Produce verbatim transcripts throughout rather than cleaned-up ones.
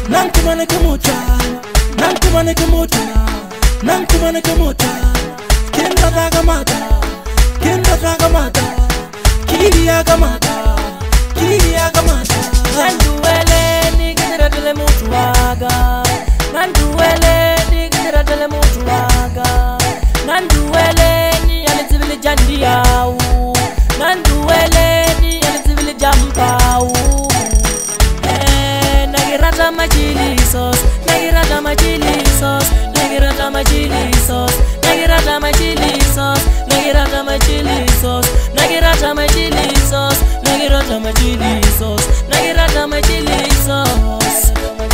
Nankumane kamuta, nankumane kamuta, nankumane kamuta. Kenda tagamata, kenda tagamata, kiria gamata, kiria gamata. Nanduele ni kira tele mutuaga, nanduele ni kira tele mutuaga, nanduele ni alizibili jandiau, nanduele ni alizibili jampau. Nagirata machilisos, nagirata machilisos, nagirata machilisos, nagirata machilisos, nagirata machilisos, nagirata machilisos, nagirata machilisos, nagirata machilisos.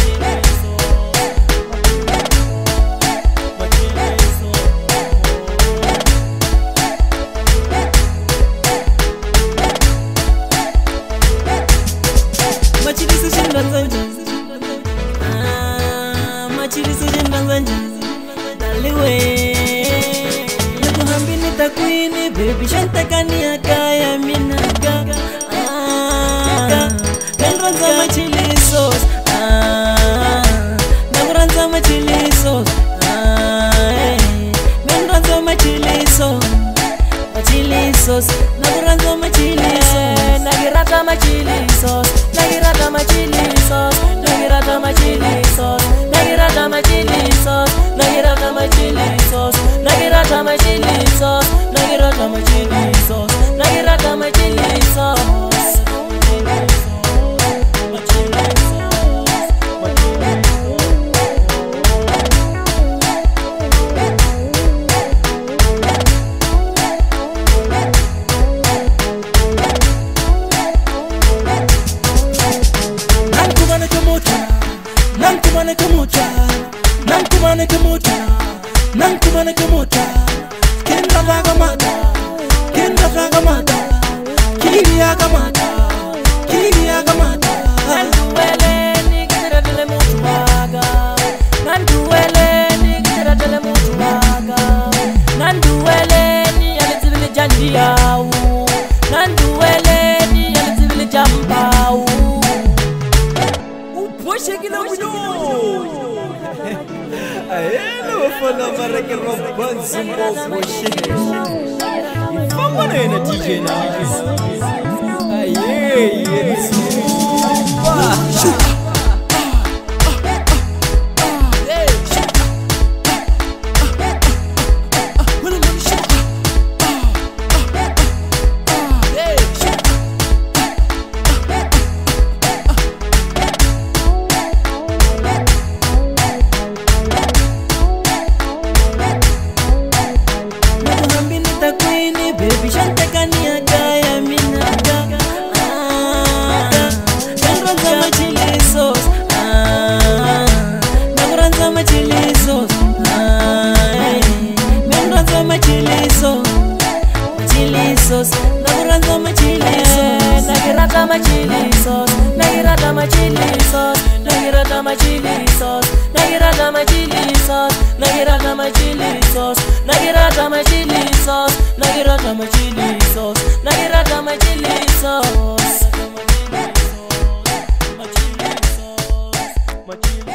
Machilisos shindanzanja, ah, machilisos shindanzanja, daliwe. Nakuhambi nitakuini, baby shantakani akaya minaga. Ah, nakuranza machilisos, ah, nakuranza machilisos, ah, nakuranza machilisos, machilisos, nakuranza machilisos. Nagirata machilisos, nagirata machilisos, nagirata machilisos, nagirata machilisos, nagirata machilisos, nagirata machilisos, nagirata machilisos, nagirata machilisos. Nankumane kamuta, nankumane kamuta, nankumane kamuta. Kenda tagamata, kenda tagamata, kiria gamata, kiria gamata. Nanduele ni kira tele mutuaga, nanduele ni kira tele mutuaga, nanduele ni alizibili jandiau, nanduele ni alizibili jampau. Shakila Wino. Hello, fana mareke robban zumbo boshi. Ifamwana na D J na. Aye, yes. Baby shantakani akaya minaga. Ah, nakuranza machilisos, ah, nakuranza machilisos, ah, nakuranza machilisos, machilisos, nakuranza machilisos. Nagirata machilisos, nagirata machilisos, nagirata machilisos, nagirata machilisos, nagirata machilisos, nagirata machilisos, nagirata machilisos, nagirata machilisos, machilisos, machilisos.